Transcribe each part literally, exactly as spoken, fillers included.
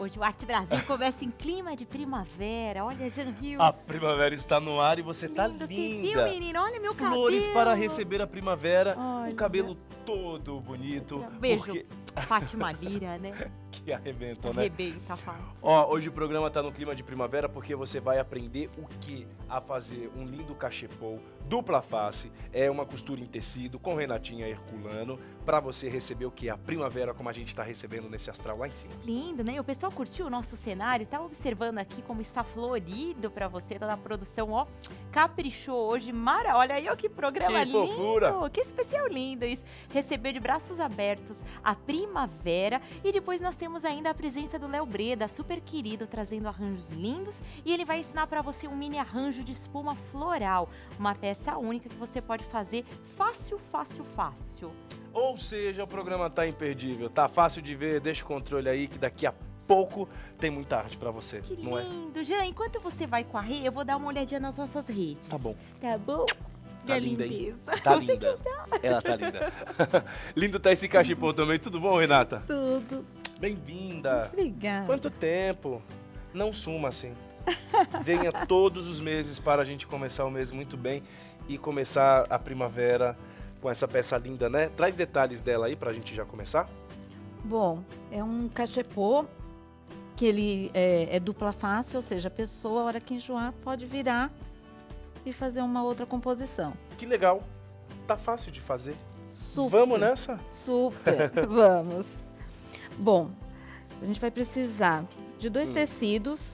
Hoje o Arte Brasil começa em clima de primavera. Olha, Jean Rios. A primavera está no ar e você tá Lindo, linda. você viu, menina? Olha meu cabelo. Flores para receber a primavera. Olha. O cabelo todo bonito. Um beijo, Porque... Fátima Lira, né? Que arrebentam, né? Arrebenta, Fátima. Ó, hoje o programa tá no clima de primavera porque você vai aprender o que? A fazer um lindo cachepô, dupla face, é uma costura em tecido com Renatinha Herculano, pra você receber o que? A primavera como a gente tá recebendo nesse astral lá em cima. Lindo, né? O pessoal curtiu o nosso cenário, tá observando aqui como está florido pra você, toda a produção, ó, caprichou hoje, mara, olha aí, ó, que programa Que lindo, fofura. que especial lindo isso, receber de braços abertos a primavera. E depois nós temos ainda a presença do Léo Breda, super querido, trazendo arranjos lindos, e ele vai ensinar pra você um mini arranjo de espuma floral, uma peça única que você pode fazer fácil, fácil, fácil. Ou seja, o programa tá imperdível, tá fácil de ver, deixa o controle aí que daqui a pouco tem muita arte pra você, Que não é? lindo, Jean, enquanto você vai com a Rê, eu vou dar uma olhadinha nas nossas redes. Tá bom. Tá bom? Tá Minha linda, hein? lindeza. Tá Você linda. Ela tá linda. Lindo tá esse cachepô também, tudo bom, Renata? Tudo. Bem-vinda. Obrigada. Quanto tempo? Não suma assim. Venha todos os meses para a gente começar o mês muito bem e começar a primavera com essa peça linda, né? Traz detalhes dela aí pra gente já começar. Bom, é um cachepô que ele é, é dupla face, ou seja, a pessoa, a hora que enjoar, pode virar e fazer uma outra composição. Que legal. Tá fácil de fazer. Super. Vamos nessa? Super, vamos. Bom, a gente vai precisar de dois Hum. tecidos.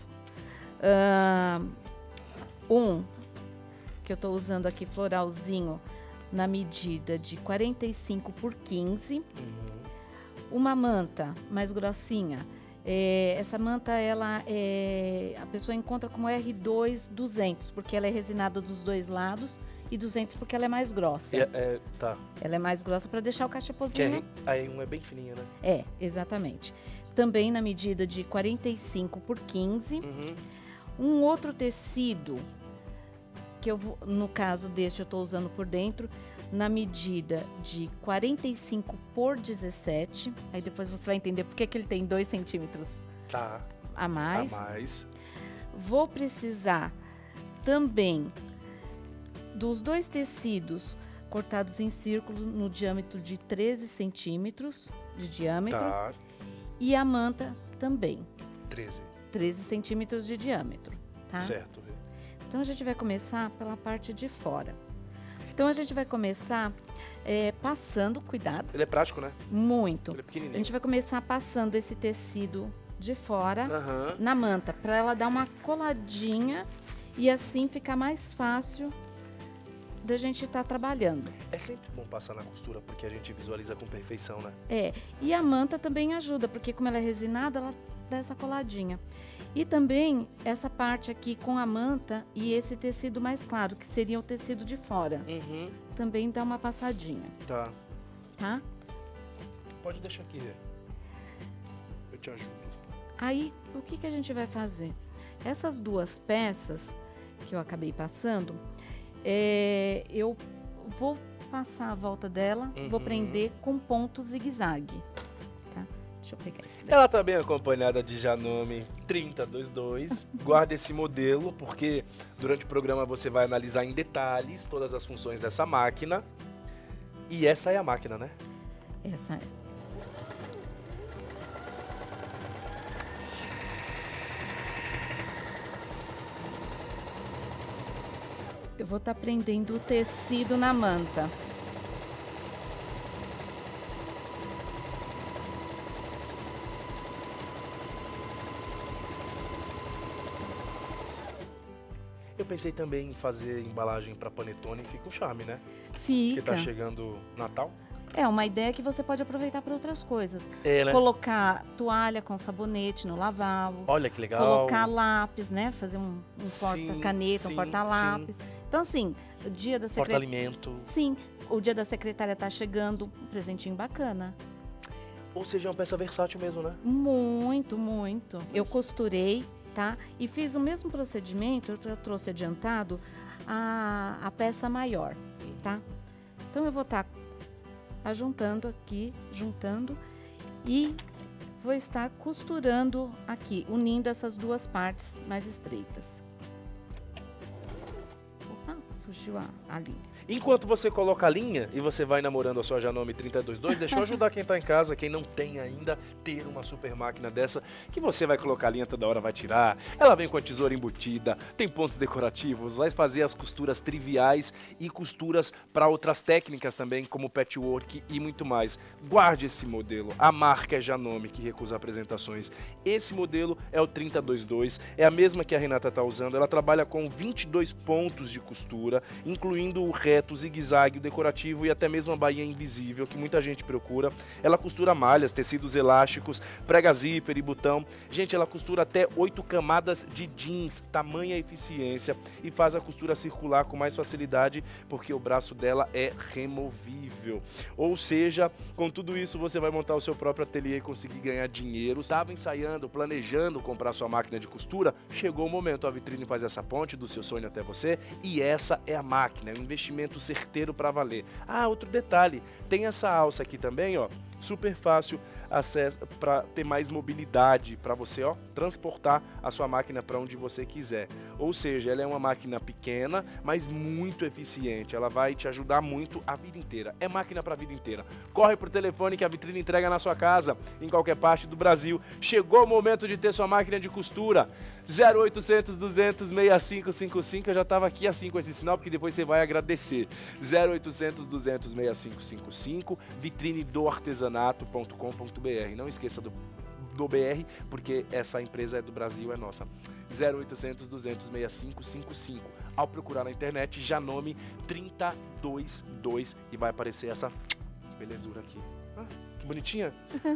ah, um, que eu tô usando aqui, floralzinho, na medida de quarenta e cinco por quinze. Uhum. Uma manta mais grossinha. É, essa manta, ela é, a pessoa encontra como R dois duzentos, porque ela é resinada dos dois lados, e duzentos porque ela é mais grossa. É, é, tá. Ela é mais grossa para deixar o Que cachepôzinho. é, aí um é bem fininho, né? É, exatamente. Também na medida de quarenta e cinco por quinze. Uhum. Um outro tecido, que eu vou, no caso deste eu estou usando por dentro, na medida de quarenta e cinco por dezessete. Aí depois você vai entender por que que ele tem dois centímetros Tá. a mais. A mais. Vou precisar também dos dois tecidos cortados em círculo no diâmetro de treze centímetros de diâmetro. Tá. E a manta também, treze. treze centímetros de diâmetro, tá? Certo. Vê. Então a gente vai começar pela parte de fora. Então a gente vai começar é, passando, cuidado, Ele é prático, né? muito. Ele é A pequenininho. gente vai começar passando esse tecido de fora Aham. na manta, para ela dar uma coladinha e assim ficar mais fácil da gente estar trabalhando. É sempre bom passar na costura porque a gente visualiza com perfeição, né? É, e a manta também ajuda, porque como ela é resinada, ela dá essa coladinha. E também essa parte aqui com a manta e esse tecido mais claro, que seria o tecido de fora, Uhum. também dá uma passadinha, Tá. tá? Pode deixar aqui, Rê. Eu te ajudo. Aí, o que que a gente vai fazer? Essas duas peças que eu acabei passando, é, eu vou passar a volta dela, vou Uhum. prender com ponto zigue-zague, tá? Deixa eu pegar esse daqui. Ela tá bem acompanhada de Janome trinta vinte e dois. Guarda esse modelo, porque durante o programa você vai analisar em detalhes todas as funções dessa máquina. E essa é a máquina, né? Essa é. Eu vou estar prendendo o tecido na manta. Eu pensei também em fazer embalagem para panetone, fica um charme, né? Porque Fica. tá chegando Natal. É uma ideia que você pode aproveitar para outras coisas. É, né? Colocar toalha com sabonete no lavabo. Olha que legal. Colocar lápis, né? Fazer um, um Sim, porta-caneta, sim, um porta-lápis. Então, assim, o dia da secretária... Porta-alimento. Sim, o dia da secretária tá chegando, um presentinho bacana. Ou seja, é uma peça versátil mesmo, né? Muito, muito. Eu costurei, tá? E fiz o mesmo procedimento, eu já trouxe adiantado a, a peça maior, tá? Então, eu vou estar ajuntando aqui, juntando e vou estar costurando aqui, unindo essas duas partes mais estreitas. Opa, fugiu a, a linha. Enquanto você coloca a linha e você vai namorando a sua Janome trinta e dois dois, deixa eu ajudar quem tá em casa, quem não tem ainda, ter uma super máquina dessa, que você vai colocar a linha toda hora, vai tirar. Ela vem com a tesoura embutida, tem pontos decorativos, vai fazer as costuras triviais e costuras para outras técnicas também, como patchwork e muito mais. Guarde esse modelo, a marca é Janome, que recusa apresentações. Esse modelo é o trinta e dois dois, é a mesma que a Renata tá usando, ela trabalha com vinte e dois pontos de costura, incluindo o reto, o zigue-zague, o decorativo e até mesmo a bainha invisível, que muita gente procura. Ela costura malhas, tecidos elásticos, prega zíper e botão. Gente, ela costura até oito camadas de jeans, tamanha eficiência, e faz a costura circular com mais facilidade, porque o braço dela é removível. Ou seja, com tudo isso você vai montar o seu próprio ateliê e conseguir ganhar dinheiro. Estava ensaiando, planejando comprar sua máquina de costura? Chegou o momento, a Vitrine faz essa ponte do seu sonho até você, e essa é a máquina, é um investimento certeiro para valer. Ah, outro detalhe, tem essa alça aqui também, ó, super fácil acesso para ter mais mobilidade, para você, ó, transportar a sua máquina para onde você quiser. Ou seja, ela é uma máquina pequena, mas muito eficiente. Ela vai te ajudar muito a vida inteira. É máquina para a vida inteira. Corre pro telefone que a Vitrine entrega na sua casa, em qualquer parte do Brasil. Chegou o momento de ter sua máquina de costura. zero oitocentos, duzentos, sessenta e cinco cinquenta e cinco, eu já estava aqui assim com esse sinal, porque depois você vai agradecer. zero oitocentos, duzentos, sessenta e cinco cinquenta e cinco, vitrine do artesanato ponto com ponto br. Não esqueça do, do B R, porque essa empresa é do Brasil, é nossa. zero oitocentos, duzentos, sessenta e cinco cinquenta e cinco. Ao procurar na internet, Janome trinta e dois dois, e vai aparecer essa belezura aqui. Ah, que bonitinha.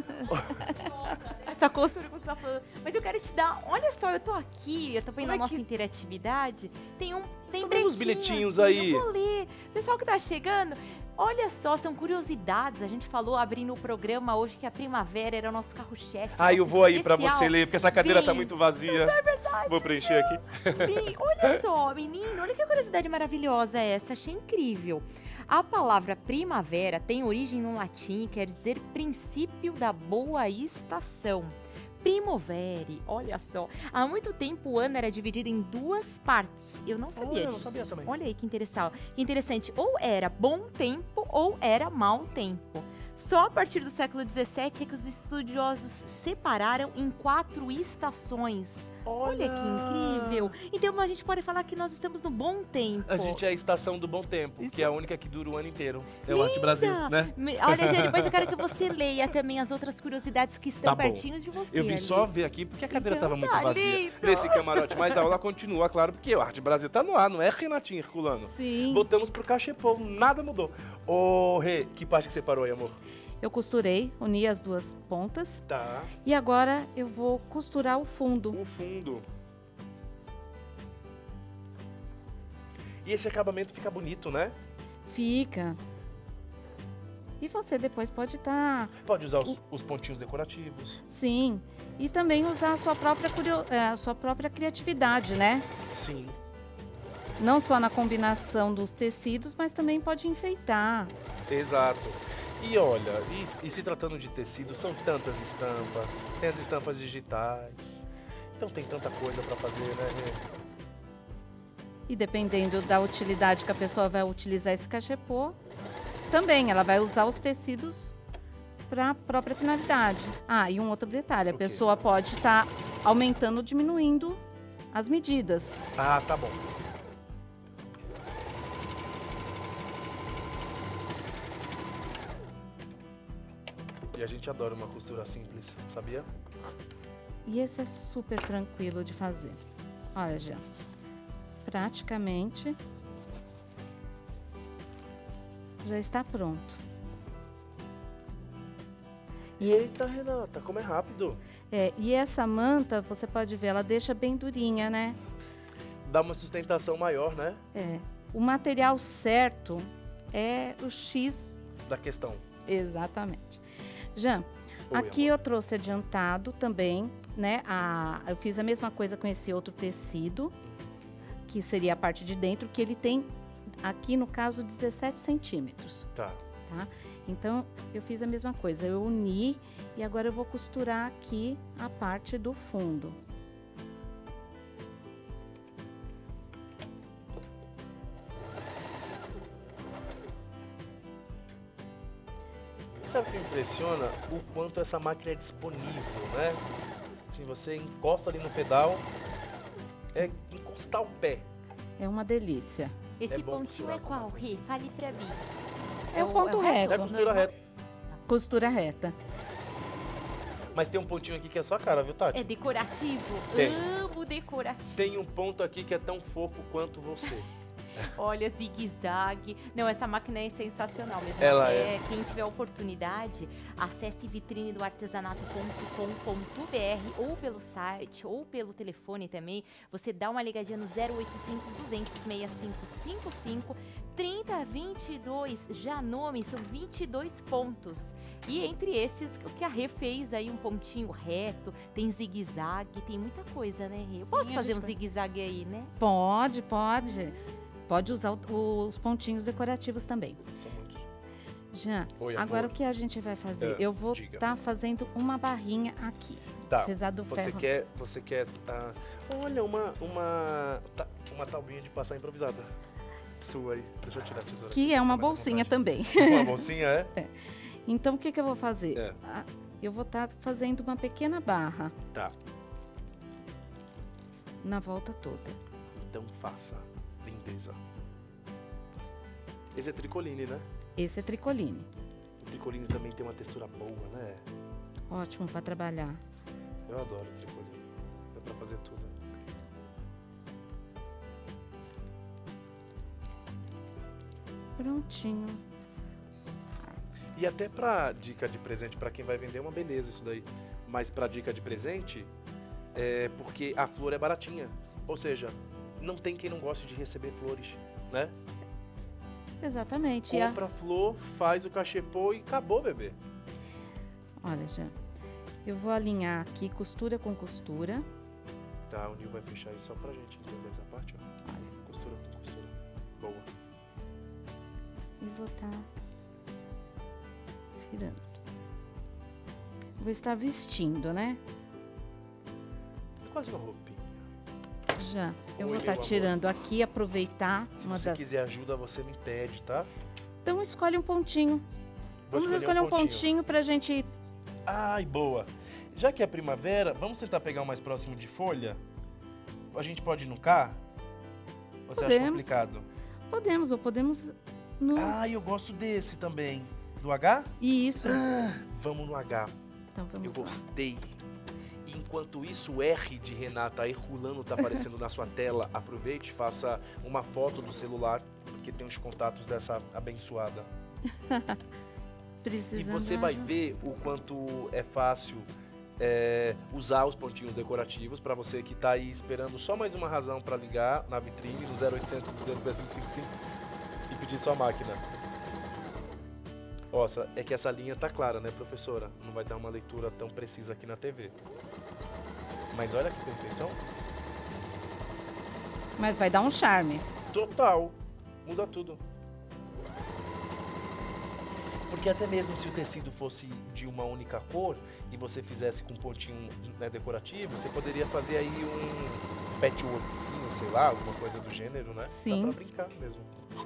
Essa costura que você tá falando. Mas eu quero te dar, olha só, eu tô aqui, eu tô vendo Olha a nossa que- interatividade. Tem um, tem Tô vendo os bilhetinhos bilhetinhos aí. Eu vou ler. Pessoal que tá chegando, olha só, são curiosidades. A gente falou abrindo o programa hoje que a primavera era o nosso carro-chefe. Ah, eu nosso vou aí pra especial. você ler, porque essa cadeira tá Vem. muito vazia. É verdade. Vou preencher aqui. Sim, olha só, menino, olha que curiosidade maravilhosa essa, achei incrível. A palavra primavera tem origem no latim e quer dizer princípio da boa estação. Primovere, olha só. Há muito tempo o ano era dividido em duas partes. Eu não sabia Olha, eu não disso. sabia também. Olha aí que interessante. Que interessante. Ou era bom tempo ou era mau tempo. Só a partir do século dezessete é que os estudiosos separaram em quatro estações. Olha que incrível. Então a gente pode falar que nós estamos no bom tempo. A gente é a estação do bom tempo, Isso. que é a única que dura o ano inteiro. É o Arte Brasil, né? Me- Olha, gente, depois eu quero que você leia também as outras curiosidades que estão Tá bom. pertinhos de você. Eu vim ali. só ver aqui porque a cadeira Então tava muito tá, vazia lindo. nesse camarote. Mas a aula continua, claro, porque o Arte Brasil tá no ar, não é Renatinha Herculano. Sim. Voltamos pro cachepô, nada mudou. Ô, Rê, que parte que você parou aí, amor? Eu costurei, uni as duas pontas Tá, e agora eu vou costurar o fundo. o fundo. E esse acabamento fica bonito, né? Fica. E você depois pode estar, Pode usar os, os pontinhos decorativos. sim, e também usar a sua própria, curio- é, a sua própria criatividade, né? Sim. Não só na combinação dos tecidos, mas também pode enfeitar. Exato. E olha, e, e se tratando de tecido, são tantas estampas. Tem as estampas digitais. Então tem tanta coisa pra fazer, né, Rê? E dependendo da utilidade que a pessoa vai utilizar esse cachepô, também ela vai usar os tecidos para a própria finalidade. Ah, e um outro detalhe, a O quê? pessoa pode estar aumentando ou diminuindo as medidas. Ah, tá bom. E a gente adora uma costura simples, sabia? E esse é super tranquilo de fazer. Olha, já. Praticamente já está pronto. E, Eita, Renata, como é rápido. é, e essa manta, você pode ver, ela deixa bem durinha, né? Dá uma sustentação maior, né? É. O material certo é o X, Da questão. exatamente. Jean, Oi, aqui amor. eu trouxe adiantado também, né? A, eu fiz a mesma coisa com esse outro tecido, que seria a parte de dentro, que ele tem, aqui no caso, dezessete centímetros. Tá. Então, eu fiz a mesma coisa. Eu uni E agora eu vou costurar aqui a parte do fundo. Sabe o que me impressiona? O quanto essa máquina é disponível, né? Assim, você encosta ali no pedal, é encostar o pé. É uma delícia. Esse É bom pontinho costurar é com qual, uma Rê? Fale pra mim. É o ponto reto. É costura reta. Costura reta. Mas tem um pontinho aqui que é só cara, viu, Tati? É decorativo? Tem. Amo decorativo. Tem um ponto aqui que é tão fofo quanto você. Olha, zigue-zague. Não, essa máquina é sensacional mesmo. Ela é. Quem tiver oportunidade, acesse vitrine do artesanato ponto com ponto br ou pelo site ou pelo telefone também. Você dá uma ligadinha no zero oitocentos, duzentos, sessenta e cinco cinquenta e cinco, trinta, vinte e dois. Já nome, são vinte e dois pontos. E entre esses, o que a Rê fez aí, um pontinho reto, tem zigue-zague, tem muita coisa, né, Rê? Eu Sim, posso a fazer gente um vai- zigue-zague aí, né? Pode, pode. Pode usar o- os pontinhos decorativos também. São muitos. Já. Oi, Agora amor. o que a gente vai fazer? Ah, eu vou diga. estar fazendo uma barrinha aqui. Tá. Precisar do Você ferro. quer, você quer, ah, olha, uma, uma, ta- uma taubinha de passar improvisada. Sua aí. Deixa eu tirar a tesoura. Que aqui, é uma fica mais à bolsinha vontade. também. Uma bolsinha, é? Então o que, que eu vou fazer? É. Ah, Eu vou estar fazendo uma pequena barra Tá. na volta toda. Então faça. Lindeza. Esse é tricoline, né? Esse é tricoline. O tricoline também tem uma textura boa, né? Ótimo para trabalhar. Eu adoro tricoline. Dá pra fazer tudo. Prontinho. E até pra dica de presente, pra quem vai vender, é uma beleza isso daí. Mas pra dica de presente, é porque a flor é baratinha. Ou seja, não tem quem não goste de receber flores, né? Exatamente. E a- Compra a flor, faz o cachepô e acabou, bebê. Olha, já. Eu vou alinhar aqui costura com costura. Tá, o Nil vai fechar isso só pra gente entender essa parte, ó. Olha. Costura com costura. Boa. E vou estar virando. Vou estar vestindo, né? É quase uma roupinha. Já. Eu Oi, vou estar meu amor. tirando aqui, aproveitar Se uma você das... quiser ajuda, você me pede, tá? Então escolhe um pontinho. Vou Vamos escolher um pontinho pra gente... Ai, boa. Já que é primavera, vamos tentar pegar o mais próximo de folha? A gente pode ir no K? Você acha Podemos. complicado? Podemos, ou podemos no... Ah, eu gosto desse também. Do H? Isso. Vamos no H. Então Eu vamos lá. gostei. E enquanto isso, o R de Renata Herculano tá aparecendo na sua tela. Aproveite, faça uma foto do celular, porque tem os contatos dessa abençoada. E Precisando você vai ajuda. ver o quanto é fácil é, usar os pontinhos decorativos para você que tá aí esperando só mais uma razão para ligar na vitrine no zero oitocentos, duzentos, cinquenta e cinco cinquenta e cinco e pedir sua máquina. Nossa, é que essa linha tá clara, né, professora? Não vai dar uma leitura tão precisa aqui na T V. Mas olha que perfeição. Mas vai dar um charme. Total. Muda tudo. Porque até mesmo se o tecido fosse de uma única cor e você fizesse com um pontinho, né, decorativo, você poderia fazer aí um patchworkzinho, sei lá, alguma coisa do gênero, né? Sim. Dá pra brincar mesmo.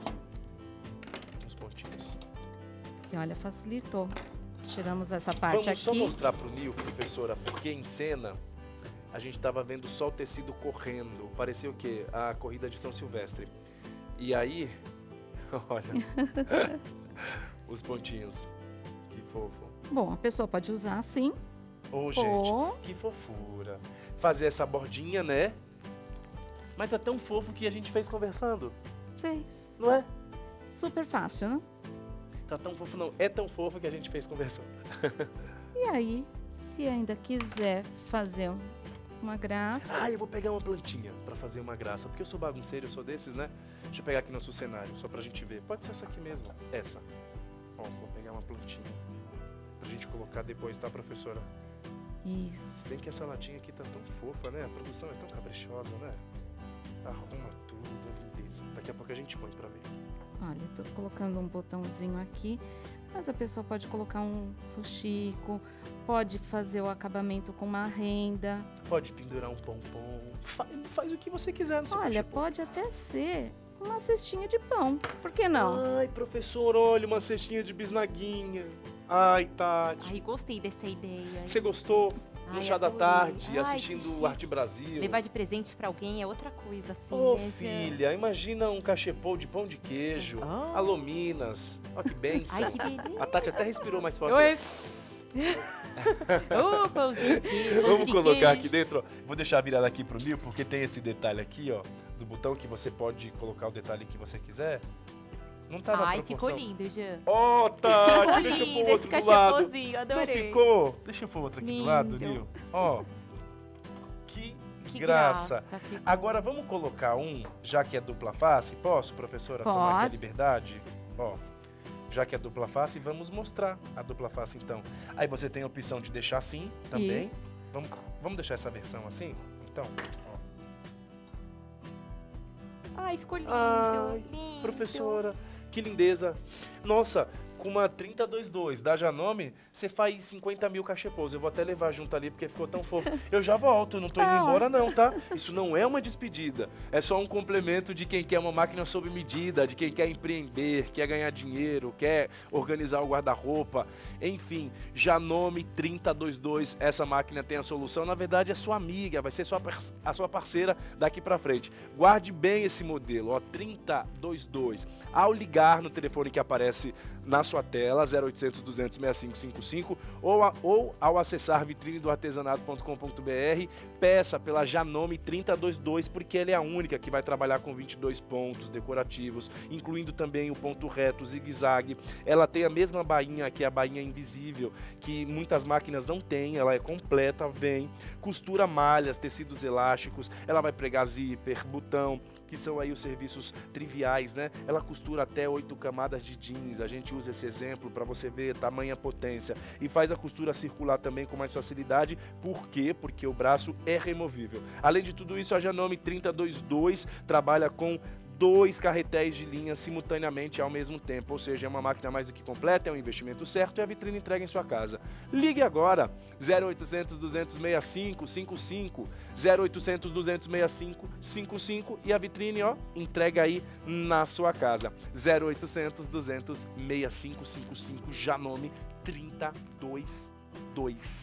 Os pontinhos. E olha, facilitou. Tiramos essa parte Vamos só aqui. mostrar pro Nil, professora, porque em cena a gente tava vendo só o tecido correndo. Parecia o quê? A corrida de São Silvestre. E aí, olha, os pontinhos. Que fofo. Bom, a pessoa pode usar assim. Ô, gente, Ou que fofura. Fazer essa bordinha, né? Mas tá tão fofo que a gente fez conversando, fez. não é? Super fácil, né? Tá tão fofo não, é tão fofo que a gente fez conversando. E aí, se ainda quiser fazer um- uma graça, Ah, eu vou pegar uma plantinha pra fazer uma graça, porque eu sou bagunceiro, eu sou desses, né? Deixa eu pegar aqui nosso cenário, só pra gente ver. Pode ser essa aqui mesmo, essa. Ó, vou pegar uma plantinha pra gente colocar depois, tá, professora? isso. Bem que essa latinha aqui tá tão fofa, né? A produção é tão caprichosa, né? Arruma tudo, é lindeza. Daqui a pouco a gente põe pra ver. Olha, eu tô colocando um botãozinho aqui Mas a pessoa pode colocar um fuxico, pode fazer o acabamento com uma renda. Pode pendurar um pompom. Fa- faz o que você quiser no seu Olha, cachepô. pode até ser uma cestinha de pão. Por que não? Ai, professor, olha, uma cestinha de bisnaguinha. Ai, Tati. Ai, gostei dessa ideia. Você gostou? No Ai, chá da adorei. tarde, Ai, que assistindo chique. o Arte Brasil. Levar de presente pra alguém é outra coisa, assim, Ô, né, Jean? filha, imagina um cachepô de pão de queijo. Ah. Alô, Minas. Olha que benção. Ai, que delícia. A Tati até respirou mais forte. Oi. Ô, pãozinho de queijo, pãozinho Vamos de colocar queijo. aqui dentro, ó. Vou deixar virado aqui pro Nil, porque tem esse detalhe aqui, ó, do botão que você pode colocar o detalhe que você quiser. Não tá na Ai, ficou proporção. lindo, Jean. Ó, Tati, Ficou deixa eu lindo pôr esse outro do lado. cachepôzinho, Não adorei. ficou? Deixa eu pôr outro aqui do lado, Lindo. Nil. Ó, que, Que graça. graça ficou. Agora vamos colocar um, já que é dupla face. Posso, professora, tomar aqui a Pode. liberdade? Ó, já que é dupla face, vamos mostrar a dupla face então. Aí você tem a opção de deixar assim também. Isso. Vamos, vamos deixar essa versão assim? Então, ó. Ai, ficou lindo, Ai, lindo. Professora, que lindeza. Nossa, com uma trinta vinte e dois da Janome, você faz cinquenta mil cachepôs. Eu vou até levar junto ali porque ficou tão fofo. Eu já volto, não tô indo Tá embora não, tá? Isso não é uma despedida. É só um complemento de quem quer uma máquina sob medida, de quem quer empreender, quer ganhar dinheiro, quer organizar o guarda-roupa. Enfim, Janome trinta vinte e dois, essa máquina tem a solução. Na verdade, é sua amiga, vai ser sua, par- a sua parceira daqui pra frente. Guarde bem esse modelo, ó, trinta vinte e dois. Ao ligar no telefone que aparece na sua tela, zero oitocentos, duzentos, sessenta e cinco cinquenta e cinco, ou, a- ou ao acessar vitrine do artesanato ponto com ponto br, peça pela Janome trinta vinte e dois, porque ela é a única que vai trabalhar com vinte e dois pontos decorativos, incluindo também o ponto reto, zigue-zague. Ela tem a mesma bainha, que é a bainha invisível, que muitas máquinas não têm, ela é completa, vem, costura malhas, tecidos elásticos, ela vai pregar zíper, botão, que são aí os serviços triviais, né? Ela costura até oito camadas de jeans, a gente usa esse exemplo para você ver tamanha potência, e faz a costura circular também com mais facilidade. Por quê? Porque o braço é removível. Além de tudo isso, a Janome trinta vinte e dois trabalha com dois carretéis de linha simultaneamente ao mesmo tempo, ou seja, é uma máquina mais do que completa, é um investimento certo e a vitrine entrega em sua casa. Ligue agora, zero oitocentos, duzentos, sessenta e cinco, cinquenta e cinco, zero oitocentos, duzentos, sessenta e cinco, cinquenta e cinco, e a vitrine, ó, entrega aí na sua casa. zero oitocentos, duzentos, sessenta e cinco, cinquenta e cinco, Janome trinta vinte e dois.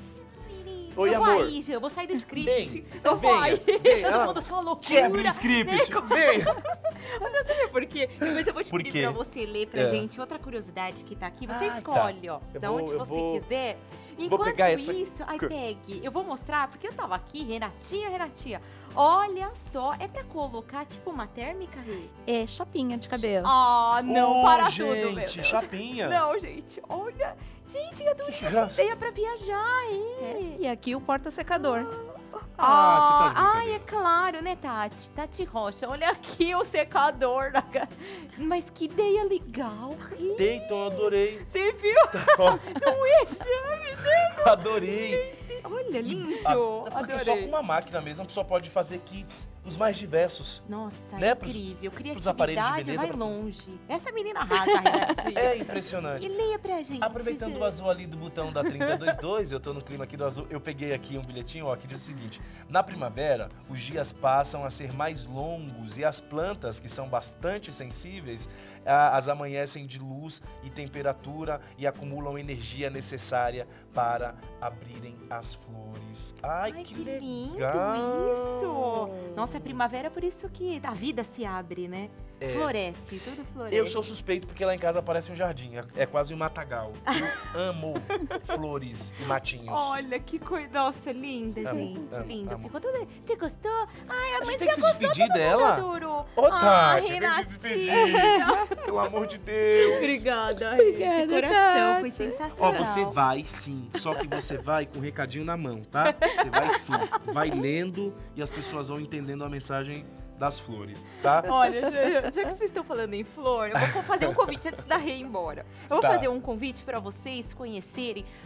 Oi, eu amor. vou aí, Jean, eu vou sair do script. Vem, eu vou venha, aí. venha. Todo Ah, mundo só loucura. Quebra o script, né? vem! Olha, sabe por quê? Depois eu vou te Por pedir quê? pra você ler pra É. gente outra curiosidade que tá aqui. Você Ah, tá. escolhe, ó, Eu da vou- onde eu você vou- quiser. vou Enquanto pegar essa- isso, ai, pegue. Eu vou mostrar, porque eu tava aqui, Renatinha, Renatinha. Olha só, é pra colocar tipo uma térmica, Rê? É chapinha de cabelo. Ah, não, Ô, para gente, tudo, meu Deus. chapinha. Não, gente, olha. Gente, eu adorei Que essa graça. ideia pra viajar, hein? É, e aqui o porta-secador. Ah, você tá de ai, brincadeira. é claro, né, Tati? Tati Rocha, olha aqui o secador. Na... ca- Mas que ideia legal, Rê. Dayton, eu adorei. Você viu? Ó, Não é chame, né? adorei. Olha, lindo. Ah, porque só com Adorei. uma máquina mesmo a pessoa pode fazer kits os mais diversos. Nossa, Né, pros- incrível. pros aparelhos de Criatividade beleza, vai pra- longe. Essa menina arrasa, Renatinha. É impressionante. E leia pra gente. Aproveitando Jean. o azul ali do botão da trinta vinte e dois, eu tô no clima aqui do azul, eu peguei aqui um bilhetinho, ó, que diz o seguinte: na primavera, os dias passam a ser mais longos e as plantas, que são bastante sensíveis, a- as amanhecem de luz e temperatura e acumulam energia necessária para abrirem as flores. Ai, Ai, que, que lindo legal! isso! Nossa, é primavera, por isso que a vida se abre, né? É. Floresce, tudo floresce. Eu sou suspeito porque lá em casa parece um jardim, é, é quase um matagal. Eu amo flores e matinhos. Olha que coisa. Nossa, linda, Amo, gente. amo, linda. amo. Ficou tudo. Você gostou? Ai, a A mãe gente você tem que se gostou, despedir todo mundo dela? adorou. Ô, Ah, Tati, tem que se Renatinha. despedir. Pelo amor de Deus. Obrigada, Obrigada, de coração. Foi Tati. Ó, sensacional. você vai sim, só que você vai com o recadinho na mão, tá? Você vai sim, vai lendo e as pessoas vão entendendo a mensagem das flores, tá? Olha, já, já que vocês estão falando em flor, eu vou fazer um convite antes da Rê ir embora. Eu vou Tá. fazer um convite para vocês conhecerem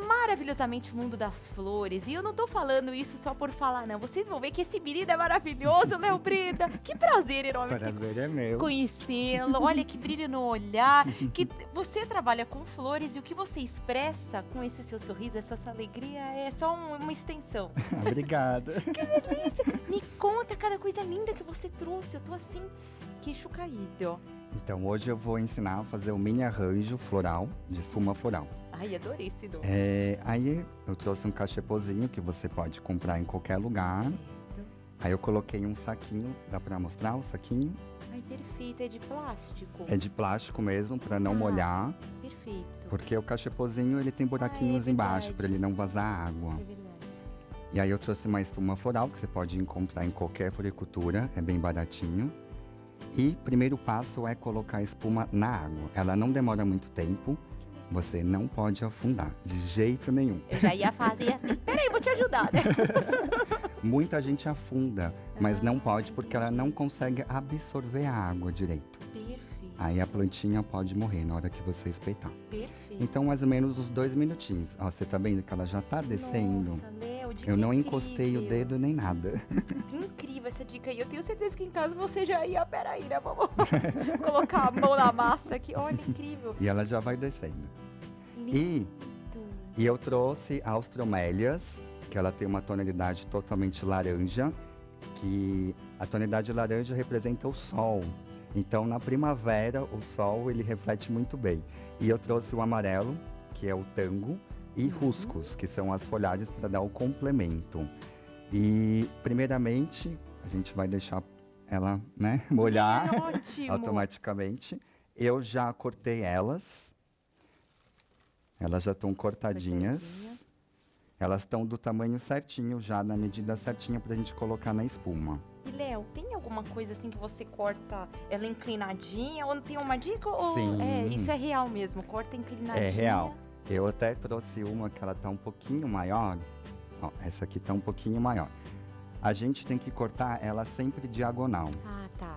maravilhosamente o mundo das flores. E eu não tô falando isso só por falar, não. Vocês vão ver que esse menino é maravilhoso, Léo Breda. Que prazer enorme Prazer é meu. conhecê-lo. Olha que brilho no olhar. Que você trabalha com flores e o que você expressa com esse seu sorriso, essa sua alegria, é só um- uma extensão. Obrigada. Que delícia! Me conta cada coisa linda que você trouxe. Eu tô assim, queixo caído. Então, hoje eu vou ensinar a fazer o mini arranjo floral, de espuma floral. Ai, adorei esse nome. É, aí eu trouxe um cachepozinho que você pode comprar em qualquer lugar. Aí eu coloquei um saquinho, dá pra mostrar o saquinho? Ai, perfeito. É de plástico? É de plástico mesmo, pra não Ah. molhar. Perfeito. Porque o cachepozinho, ele tem buraquinhos embaixo, verdade. pra ele não vazar água. É verdade. E aí eu trouxe uma espuma floral, que você pode encontrar em qualquer floricultura, é bem baratinho. E primeiro passo é colocar a espuma na água. Ela não demora muito tempo, você não pode afundar, de jeito nenhum. Eu já ia fazer assim. Peraí, vou te ajudar, né? Muita gente afunda, mas Ah, não pode porque ela não consegue absorver a água direito. Perfeito. Aí a plantinha pode morrer na hora que você espetar. Perfeito. Então, mais ou menos uns dois minutinhos. Ó, você tá vendo que ela já tá descendo? Nossa, Léo, dica Eu não encostei o incrível. dedo nem nada. Incrível essa dica aí. Eu tenho certeza que em casa você já ia. Peraí, né? Vamos colocar a mão na massa aqui. Olha, incrível. E ela já vai descendo. Lindo. E, e eu trouxe Austromélias, que ela tem uma tonalidade totalmente laranja, que a tonalidade laranja representa o sol. Então, na primavera, o sol, ele reflete muito bem. E eu trouxe o amarelo, que é o tango, e ruscos, que são as folhagens para dar o complemento. E, primeiramente, a gente vai deixar ela, né, molhar É ótimo. automaticamente. Eu já cortei elas. Elas já estão cortadinhas. Cortadinhas. Elas estão do tamanho certinho, já na medida certinha para a gente colocar na espuma. E, Léo, tem alguma coisa assim que você corta ela inclinadinha? Ou tem uma dica? Ou Sim. é, isso é real mesmo? Corta inclinadinha? É real. Eu até trouxe uma que ela tá um pouquinho maior. Ó, essa aqui tá um pouquinho maior. A gente tem que cortar ela sempre diagonal, Ah, tá.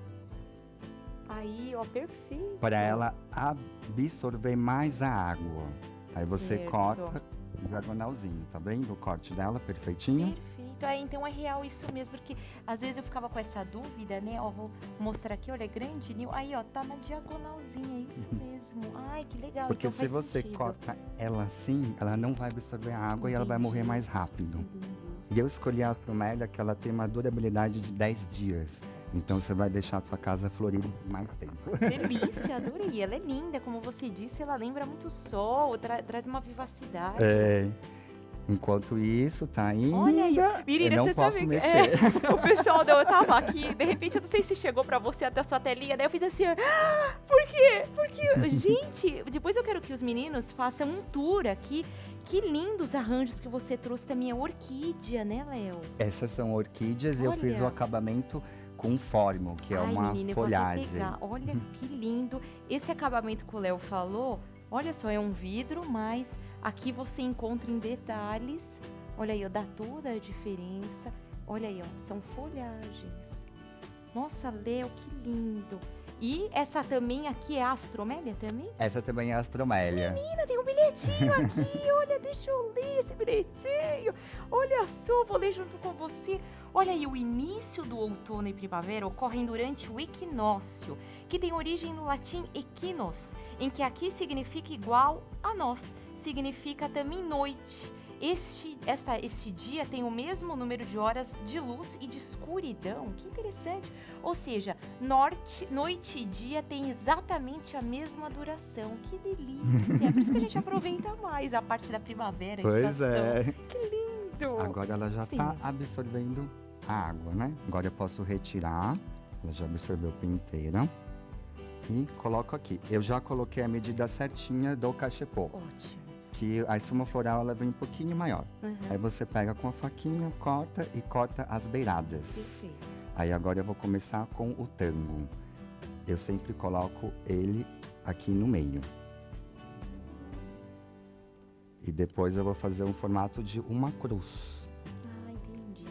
Aí, ó, perfeito. para ela absorver mais a água. Aí você Certo. corta diagonalzinho, tá vendo? O corte dela perfeitinho. Perfeito. É, então é real isso mesmo, porque às vezes eu ficava com essa dúvida, né? Ó, vou mostrar aqui, olha, é grandinho. Aí, ó, tá na diagonalzinha, é isso mesmo. Ai, que legal. Porque então se faz você sentido. corta ela assim, ela não vai absorver a água e ela vai morrer Entendi. mais rápido. Entendi. E eu escolhi a Astromélia que ela tem uma durabilidade de dez dias. Então você vai deixar a sua casa florida por mais tempo. Delícia, adorei. Ela é linda, como você disse, ela lembra muito o sol, tra- traz uma vivacidade. É, enquanto isso, tá ainda. Olha aí, menina, eu não você posso sabe que- mexer. O pessoal, não, eu tava aqui, de repente, eu não sei se chegou pra você até a sua telinha, daí eu fiz assim, ah, por quê? Porque, gente, depois eu quero que os meninos façam um tour aqui. Que lindos arranjos que você trouxe também, a orquídea, né, Léo? Essas são orquídeas e eu fiz o Olha. acabamento com formo, que é Ai, uma menina, eu vou até folhagem. pegar. Olha que lindo. Esse acabamento que o Léo falou, olha só, é um vidro, mas aqui você encontra em detalhes. Olha aí, ó, dá toda a diferença. Olha aí, ó, são folhagens. Nossa, Léo, que lindo. E essa também aqui é a Astromélia também? Essa também é a Astromélia. Menina, tem um bilhetinho aqui. Olha, deixa eu ler esse bilhetinho. Olha só, vou ler junto com você. Olha aí, o início do outono e primavera ocorrem durante o equinócio, que tem origem no latim equinos, em que aqui significa igual a nós, significa também noite. Este, esta, este dia tem o mesmo número de horas de luz e de escuridão. Que interessante. Ou seja, norte, noite e dia têm exatamente a mesma duração. Que delícia. É por isso que a gente aproveita mais a parte da primavera. a Pois estação. é. Que lindo. Agora ela já Sim. tá absorvendo a água, né? Agora eu posso retirar. Ela já absorveu por inteira. E coloco aqui. Eu já coloquei a medida certinha do cachepô. Ótimo. Que a espuma floral ela vem um pouquinho maior. Uhum. Aí você pega com a faquinha, corta e corta as beiradas. Perfeito. Aí agora eu vou começar com o tango. Eu sempre coloco ele aqui no meio. E depois eu vou fazer um formato de uma cruz. Ah, entendi.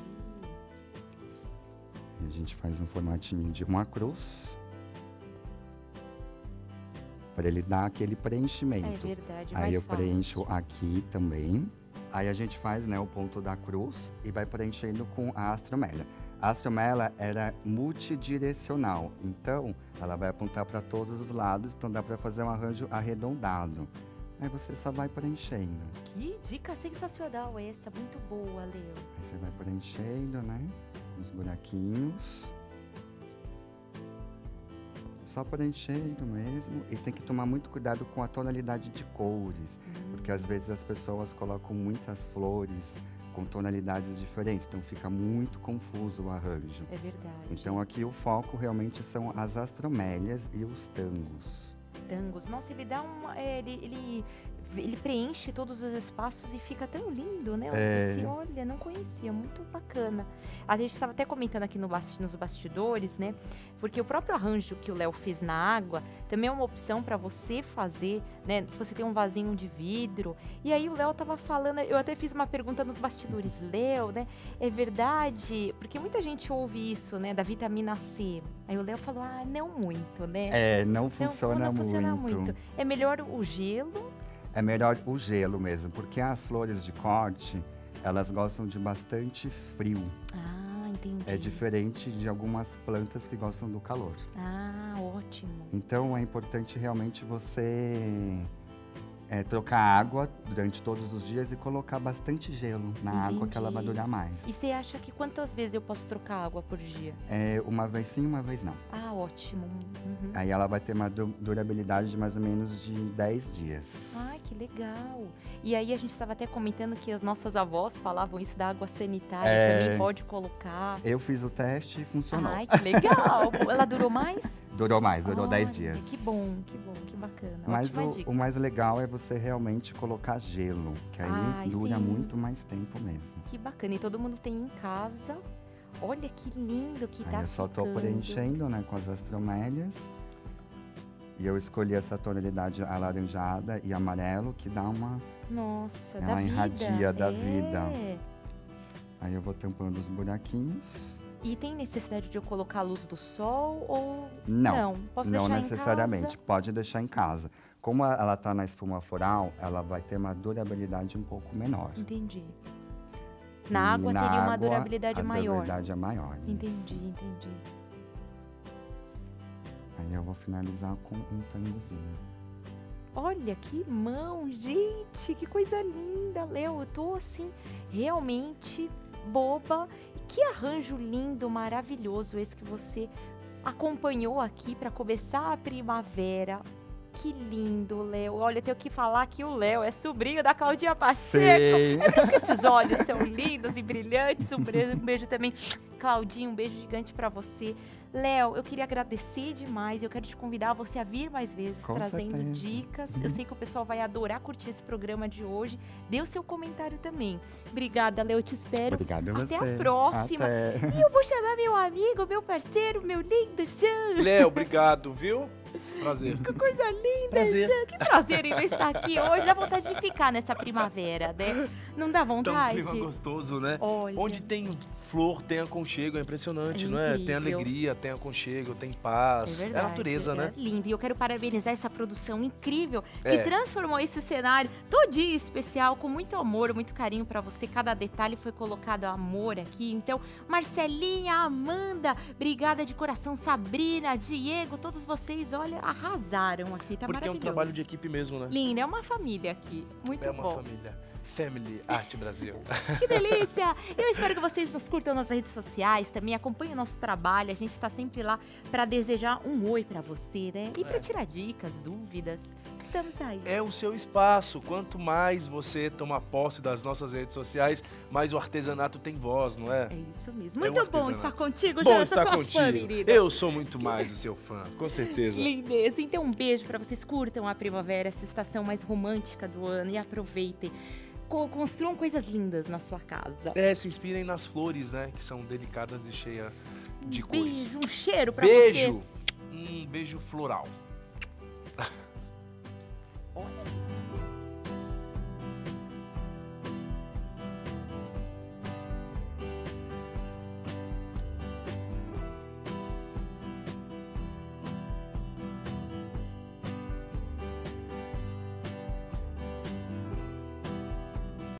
E a gente faz um formatinho de uma cruz. para ele dar aquele É preenchimento. verdade, Aí mais eu fácil. preencho aqui também. Aí a gente faz, né, o ponto da cruz e vai preenchendo com a astromélia. A astromélia era multidirecional, então ela vai apontar para todos os lados, então dá para fazer um arranjo arredondado. Aí você só vai preenchendo. Que dica sensacional essa, muito boa, Leo. Aí você vai preenchendo, né, os buraquinhos. Só preenchendo mesmo. E tem que tomar muito cuidado com a tonalidade de cores. Porque às vezes as pessoas colocam muitas flores com tonalidades diferentes. Então fica muito confuso o arranjo. É verdade. Então aqui o foco realmente são as astromélias e os tangos. Tangos. Nossa, ele dá uma. é, ele, ele, ele preenche todos os espaços e fica tão lindo, né? É. Esse, olha, não conhecia, muito bacana. A gente estava até comentando aqui no basti- nos bastidores, né? Porque o próprio arranjo que o Léo fez na água também é uma opção para você fazer, né? Se você tem um vasinho de vidro. E aí o Léo tava falando, eu até fiz uma pergunta nos bastidores, Léo, né? É verdade? Porque muita gente ouve isso, né? Da vitamina C. Aí o Léo falou, ah, não muito, né? É, não Não, funciona, não funciona muito. muito. É melhor o gelo. É melhor o gelo mesmo, porque as flores de corte, elas gostam de bastante frio. Ah, entendi. É diferente de algumas plantas que gostam do calor. Ah, ótimo. Então é importante realmente você é, trocar água durante todos os dias e colocar bastante gelo na água que ela vai Entendi. durar mais. E você acha que quantas vezes eu posso trocar água por dia? É, uma vez sim, uma vez não. Ah, ótimo. Uhum. Aí ela vai ter uma du- durabilidade de mais ou menos de dez dias. Ai, que legal. E aí a gente estava até comentando que as nossas avós falavam isso da água sanitária, É. também pode colocar. Eu fiz o teste e funcionou. Ai, que legal. Ela durou mais? Durou mais, durou dez Olha, dias. Que bom, que bom, que bacana. Mas Ótima o, dica. o mais legal é você realmente colocar gelo, que aí Ai, dura sim. muito mais tempo mesmo. Que bacana. E todo mundo tem em casa. Olha que lindo que Aí tá eu só tô ficando. preenchendo, né, com as astromélias. E eu escolhi essa tonalidade alaranjada e amarelo, que dá uma... Nossa, Ela da vida. irradia da é. vida. Aí eu vou tampando os buraquinhos. E tem necessidade de eu colocar a luz do sol ou Não, Posso não deixar necessariamente. em casa? Pode deixar em casa. Como a- ela tá na espuma floral, ela vai ter uma durabilidade um pouco menor. Entendi. E Na água na teria uma água, durabilidade a maior. durabilidade é maior. isso. Entendi, entendi. Aí eu vou finalizar com um tangozinho. Olha que mão, gente, que coisa linda, Léo. Eu tô assim, realmente boba. Que arranjo lindo, maravilhoso esse que você acompanhou aqui para começar a primavera. Que lindo, Léo. Olha, eu tenho que falar que o Léo é sobrinho da Claudinha Pacheco. Sim. É por isso que esses olhos são lindos e brilhantes. Um beijo, um beijo também, Claudinho, um beijo gigante para você. Léo, eu queria agradecer demais. Eu quero te convidar a você a vir mais vezes, Com trazendo certeza. dicas. Uhum. Eu sei que o pessoal vai adorar curtir esse programa de hoje. Dê o seu comentário também. Obrigada, Léo. Eu te espero. Obrigado a Até você. a próxima. Até. E eu vou chamar meu amigo, meu parceiro, meu lindo Jean. Léo, obrigado, viu? Prazer. Que coisa linda, Prazer. Jean. Que prazer em estar aqui hoje. Dá vontade de ficar nessa primavera, né? Não dá Tá um vontade? clima gostoso, né? Olha. Onde tem flor, tem aconchego, é impressionante, É não é? Tem incrível. alegria, tem aconchego, tem É paz. É, verdade, a natureza, é né? lindo. E eu quero parabenizar essa produção incrível que É. transformou esse cenário todinho especial, com muito amor, muito carinho pra você. Cada detalhe foi colocado amor aqui. Então, Marcelinha, Amanda, obrigada de coração, Sabrina, Diego, todos vocês, olha, arrasaram aqui. Tá Porque é um maravilhoso. trabalho de equipe mesmo, né? Linda, é uma família aqui. Muito É uma bom. família. Family Arte Brasil. Que delícia! Eu espero que vocês nos curtam nas redes sociais, também acompanhem o nosso trabalho. A gente está sempre lá para desejar um oi para você, né? E para É. tirar dicas, dúvidas. Estamos aí. É o seu espaço. Quanto mais você toma posse das nossas redes sociais, mais o artesanato tem voz, não é? É isso mesmo. É um Muito bom artesanato. estar contigo, Bom Jean. Eu sou estar sua contigo. fã, menina. Eu sou muito mais o seu fã, com certeza. Lindeza. Então, um beijo para vocês. Curtam a primavera, essa estação mais romântica do ano, e aproveitem. Co- Construam coisas lindas na sua casa. É, se inspirem nas flores, né? Que são delicadas e cheias de cores. Beijo, um cheiro para você. Beijo. Um beijo floral.